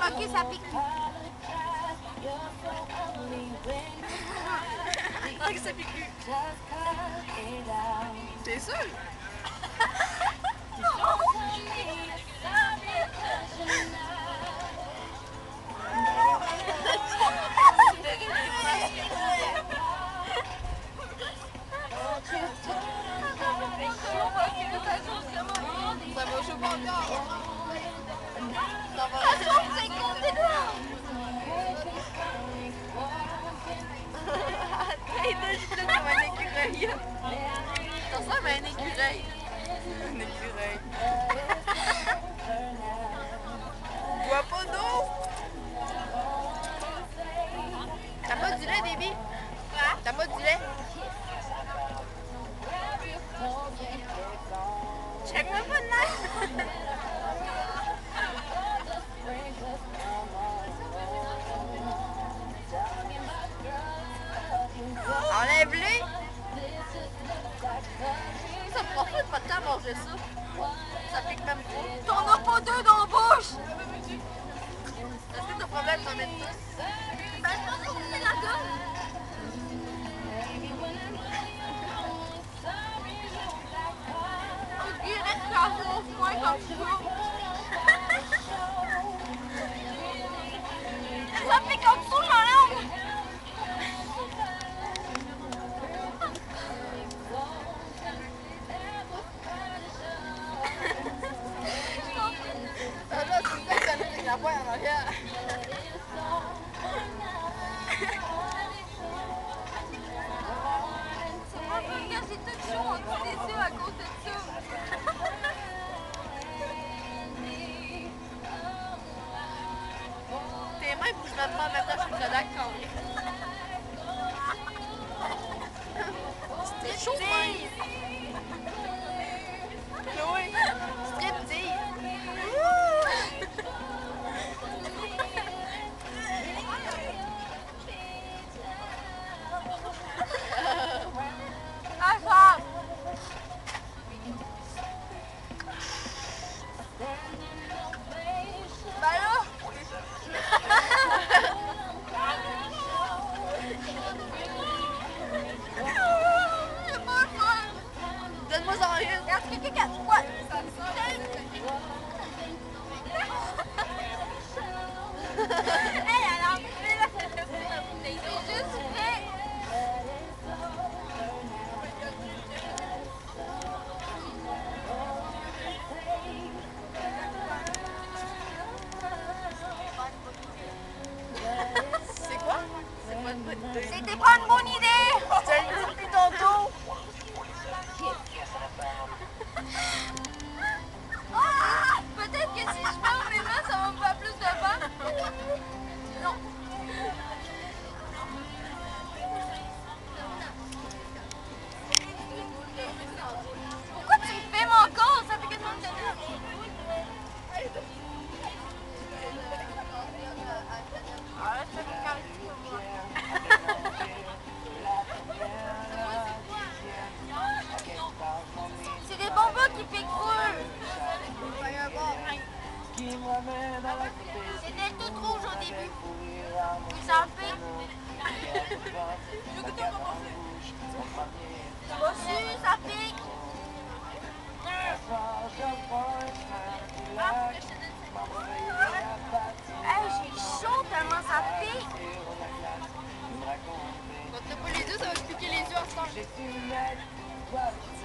Ok, ça pique. Ah, que ça pique plus. T'es sûr? Ça va chaud pas encore. Ça va. Ça chauffe, c'est compté là. Hey, là, je suis là comme un écureuil. Ça ressemble à un écureuil. Un écureuil. Bois pas d'eau. T'as pas du lait, Déby? Quoi? T'as pas du lait? Check-moi pas de lait. Enlève-les! Ça me prend pas de temps à manger ça. Ça pique même pas. T'en as pas deux dans la bouche. Est-ce que t'as problème d'en mettre tous? Ben, je pensais que c'était la gomme. On dirait que ça chauffe moins comme ça. Ça fait comme ça, ma langue. Là, tu me fais donner avec la poêle en arrière. Regarde, c'est tout chaud en dessous des yeux à cause de ça. Tes mains bougent maintenant en même temps que je suis Kodak quand C'était chaud, ouais. Chloé, striptease. Ah, ça. Ben là. J'ai pas le choix. Donne-moi ça en une. Regarde, ouais. Elle a enlevé la c'est juste fait. C'est quoi? C'est pas une bonne idée. C'était pas une bonne idée. Je te le dis depuis tantôt. Ah! Peut-être que si je ferme mes mains, ça va me faire plus de vent. Non. Pourquoi tu me filmes encore? Ça fait quasiment une minute. Ah, ça fait quand c'est des bonbons qui piquent full. C'était tout rouge au début. Puis ça pique. Pas sûr, ça pique. Hey, j'ai chaud tellement ça pique. Quand t'as pas les yeux, ça va te piquer les yeux ensemble.